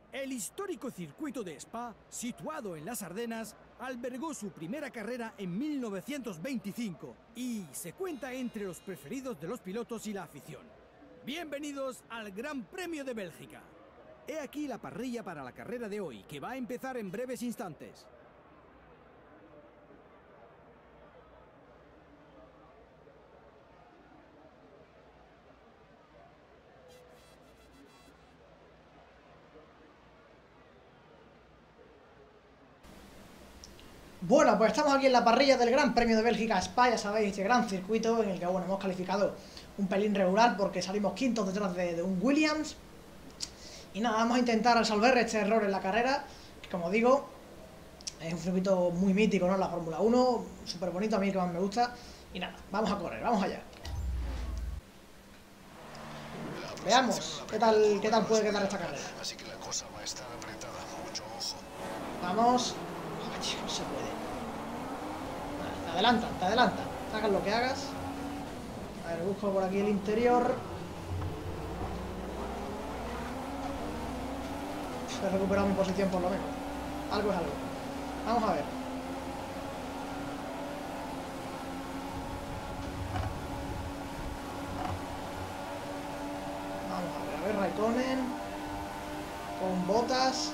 El histórico circuito de Spa, situado en las Ardenas, albergó su primera carrera en 1925 y se cuenta entre los preferidos de los pilotos y la afición. Bienvenidos al Gran Premio de Bélgica. He aquí la parrilla para la carrera de hoy, que va a empezar en breves instantes. Bueno, pues estamos aquí en la parrilla del Gran Premio de Bélgica Spa, ya sabéis, este gran circuito en el que, bueno, hemos calificado un pelín regular porque salimos quintos detrás de un Williams. Y nada, vamos a intentar resolver este error en la carrera, que como digo, es un circuito muy mítico, ¿no? La Fórmula 1, súper bonito, a mí que más me gusta. Y nada, vamos a correr, vamos allá. Veamos qué tal puede quedar esta carrera. Así que la cosa va a estar apretada, mucho ojo. Vamos. Ay, no se puede. Vale, te adelantan. Hagas lo que hagas. A ver, busco por aquí el interior. He recuperado mi posición por lo menos. Algo es algo. Vamos a ver. Vamos a ver, Raikkonen. Con botas.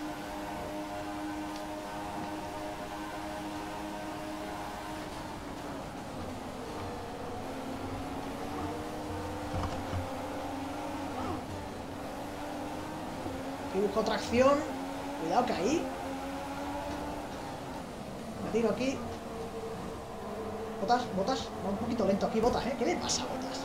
Busco tracción. Cuidado que ahí. Me tiro aquí. Botas. Va un poquito lento aquí, Botas, ¿eh? ¿Qué le pasa a Botas?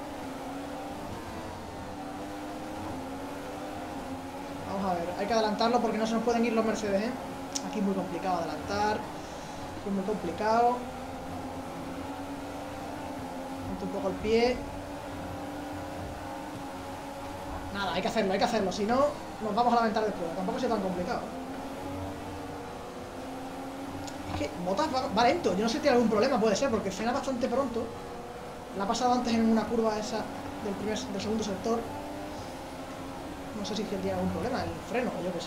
Vamos a ver. Hay que adelantarlo porque no se nos pueden ir los Mercedes, ¿eh? Aquí es muy complicado adelantar. Aquí es muy complicado. Meto un poco el pie. Nada, hay que hacerlo. Si no, nos vamos a lamentar después. Tampoco sea tan complicado. Es que Botas va lento. Yo no sé si tiene algún problema, puede ser, porque frena bastante pronto. La ha pasado antes en una curva esa del segundo sector. No sé si tiene algún problema, el freno, yo qué sé.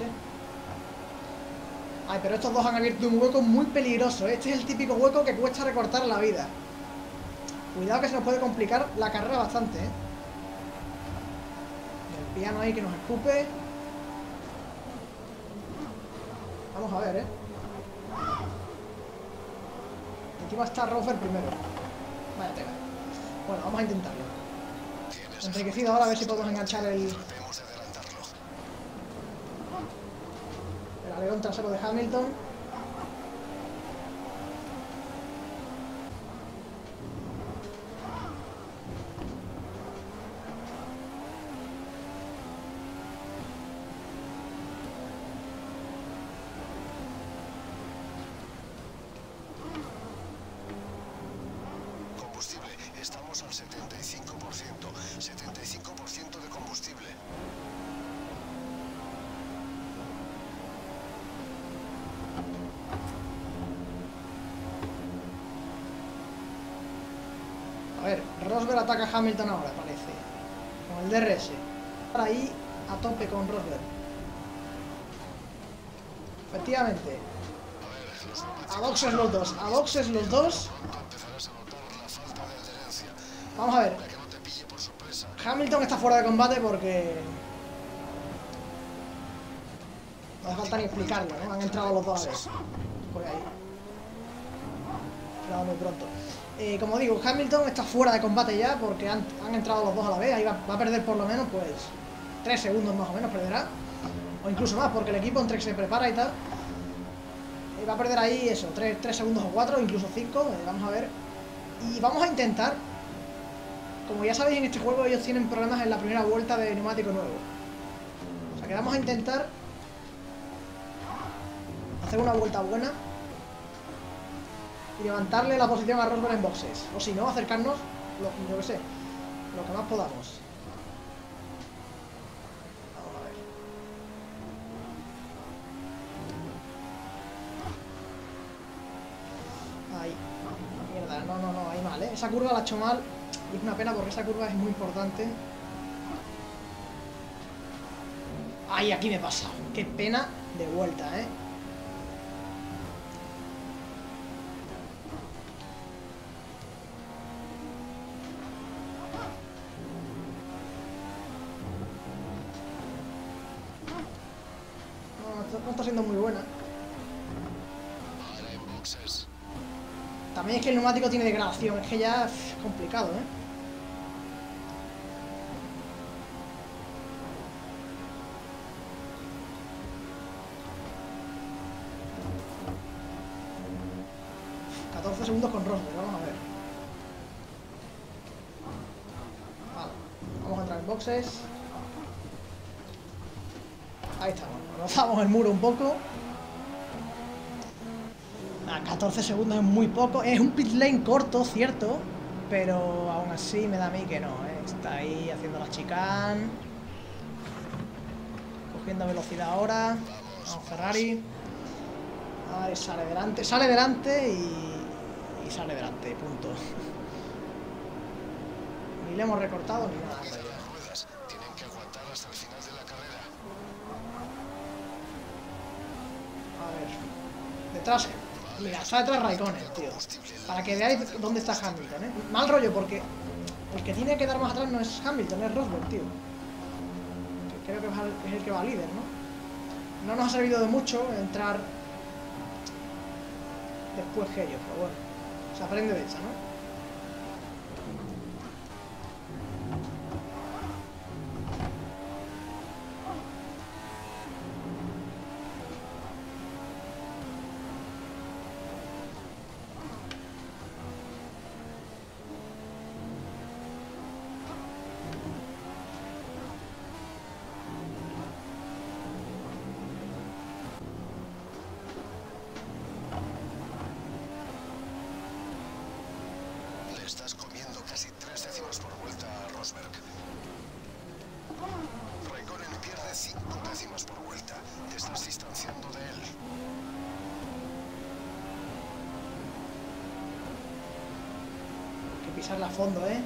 Ay, pero estos dos han abierto un hueco muy peligroso. Este es el típico hueco que cuesta recortar la vida. Cuidado que se nos puede complicar la carrera bastante, ¿eh? Piano ahí que nos escupe. Vamos a ver, Encima está Rosberg primero. Vaya tela. Bueno, vamos a intentarlo. Enriquecido ahora, a ver si podemos enganchar el alerón trasero de Hamilton. Estamos al 75%. 75% de combustible. A ver, Rosberg ataca a Hamilton ahora, parece. Con el DRS. Para ahí, a tope con Rosberg. Efectivamente. A boxes los dos. Vamos a ver. Hamilton está fuera de combate porque... no hace falta ni explicarlo, ¿no? Han entrado los dos a vez. Por ahí. Entrado muy pronto. Como digo, Hamilton está fuera de combate ya porque han entrado los dos a la vez. Ahí va a perder por lo menos, pues, 3 segundos más o menos perderá. O incluso más, porque el equipo entre que se prepara y tal... va a perder ahí eso, 3 segundos o 4, incluso 5. Vamos a ver. Y vamos a intentar... como ya sabéis, en este juego ellos tienen problemas en la primera vuelta de neumático nuevo. O sea que vamos a intentar hacer una vuelta buena y levantarle la posición a Rosberg en boxes. O si no, acercarnos, yo que sé, lo que más podamos. Vamos a ver. Ahí. Mierda, no, ahí mal, ¿eh? Esa curva la ha hecho mal. Y es una pena porque esa curva es muy importante. Ay, aquí me he pasado. Qué pena de vuelta, ¿eh? No está siendo muy buena. Ahora en boxes. También es que el neumático tiene degradación. Es que ya es complicado, ¿eh? Segundos con Rosberg, vamos a ver. Vale, vamos a entrar en boxes. Ahí estamos, rozamos el muro un poco. 14 segundos es muy poco. Es un pit lane corto, cierto, pero aún así me da a mí que no, ¿eh? Está ahí haciendo la chicane, cogiendo velocidad ahora. Vamos, Ferrari. Ahí sale delante y sale delante, punto. Ni le hemos recortado ni nada. Cuida las ruedas. Tienen que aguantar hasta el final de la carrera. A ver. Detrás. Mira, está detrás Raikkonen, tío. Para que veáis dónde está Hamilton, ¿eh? Mal rollo, porque el que tiene que dar más atrás no es Hamilton, es Rosberg, tío. Que creo que es el que va líder, ¿no? No nos ha servido de mucho entrar después que ellos, pero bueno. Se aprende de esa, ¿no? Estás comiendo casi 3 décimas por vuelta a Rosberg. Raikkonen pierde 5 décimas por vuelta. Te estás distanciando de él. Hay que pisarla a fondo, ¿eh?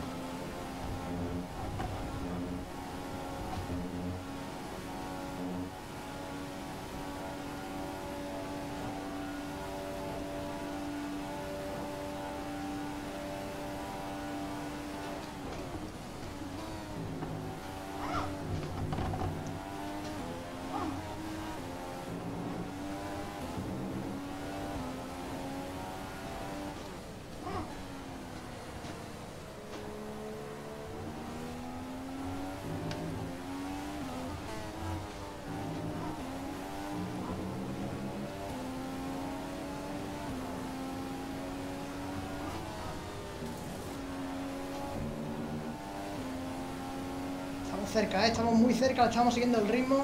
Cerca, ¿eh? Estamos muy cerca, estamos siguiendo el ritmo.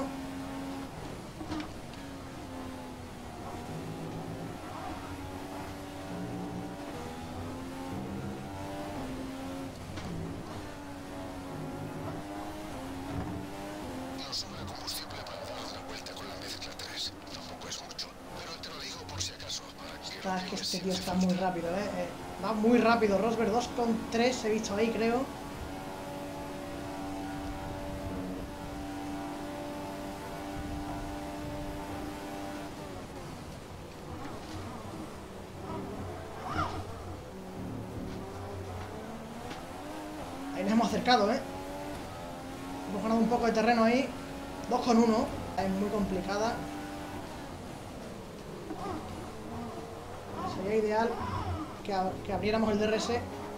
Nos sobra combustible para dar una vuelta con la mezcla 3. Tampoco es mucho, pero te lo digo por si acaso. Es que este tío está muy rápido, ¿eh? Va muy rápido. Rosberg 2,3 he visto ahí, creo. Ahí nos hemos acercado, ¿eh? Hemos ganado un poco de terreno ahí. 2,1. Es muy complicada. Sería ideal que abriéramos el DRS.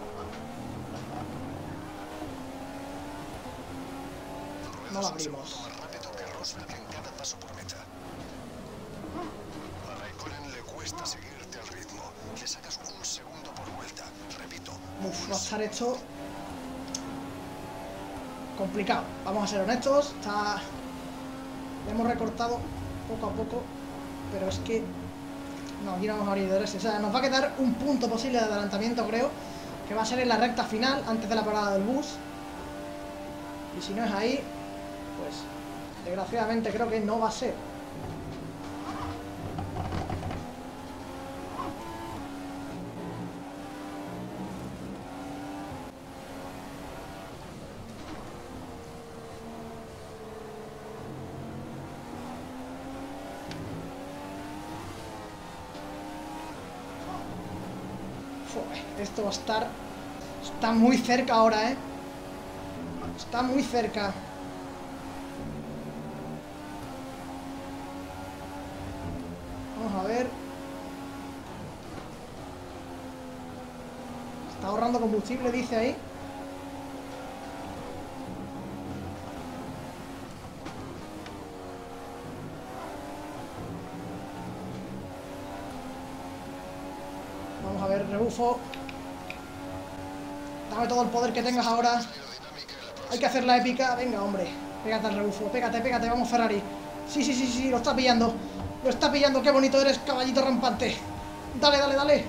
No lo abrimos. Más rápido que Rosberg en cada paso por meta. A Raikkonen le cuesta seguirte al ritmo. Le sacas 1 segundo por vuelta. Repito. Uf, va a estar esto complicado. Vamos a ser honestos. Le hemos recortado poco a poco, pero es que no, aquí no vamos a abrir DRS. O sea, nos va a quedar un punto posible de adelantamiento, creo, que va a ser en la recta final, antes de la parada del bus. Y si no es ahí, pues desgraciadamente creo que no va a ser. Joder, esto va a estar... Está muy cerca ahora, Está muy cerca. Vamos a ver. Está ahorrando combustible, dice ahí. Vamos a ver, rebufo. Dame todo el poder que tengas ahora. Hay que hacer la épica. Venga, hombre. Pégate al rebufo. Pégate, pégate. Vamos, Ferrari. Sí, sí, sí, sí. Lo está pillando. Lo está pillando. Qué bonito eres, caballito rampante. Dale, dale, dale.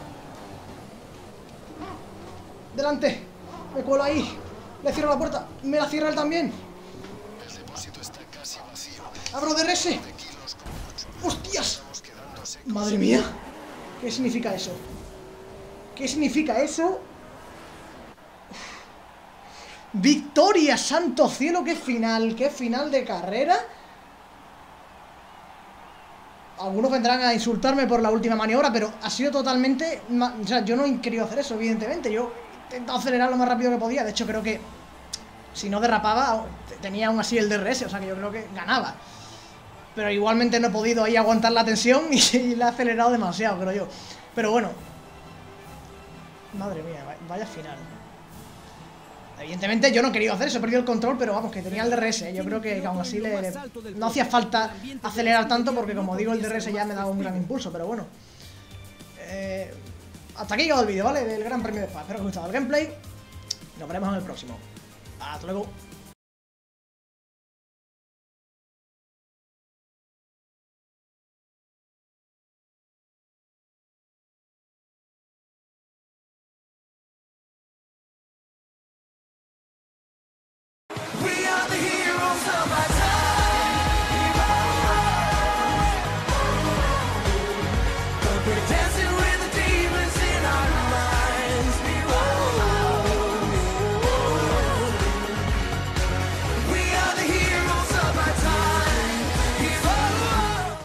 Delante. Me cuelo ahí. Le cierro la puerta. Me la cierra él también. El depósito está casi vacío. Abro DRS. De kilos con mucho. ¡Hostias! Estamos quedando secos. Madre mía. ¿Qué significa eso? ¿Qué significa eso? ¡Victoria! ¡Santo cielo! ¡Qué final! ¡Qué final de carrera! Algunos vendrán a insultarme por la última maniobra, pero ha sido totalmente... O sea, yo no he querido hacer eso, evidentemente. Yo he intentado acelerar lo más rápido que podía. De hecho, creo que si no derrapaba, tenía aún así el DRS. O sea, que yo creo que ganaba. Pero igualmente no he podido ahí aguantar la tensión y la he acelerado demasiado, creo yo. Pero bueno. Madre mía, vaya final. Evidentemente yo no he querido hacer eso, he perdido el control, pero vamos, que tenía el DRS. Yo creo que aún así no hacía falta acelerar tanto porque, como digo, el DRS ya me daba un gran impulso, pero bueno. Hasta aquí ha llegado el vídeo, ¿vale? Del Gran Premio de Spa. Espero que os haya gustado el gameplay. Nos veremos en el próximo. Hasta luego.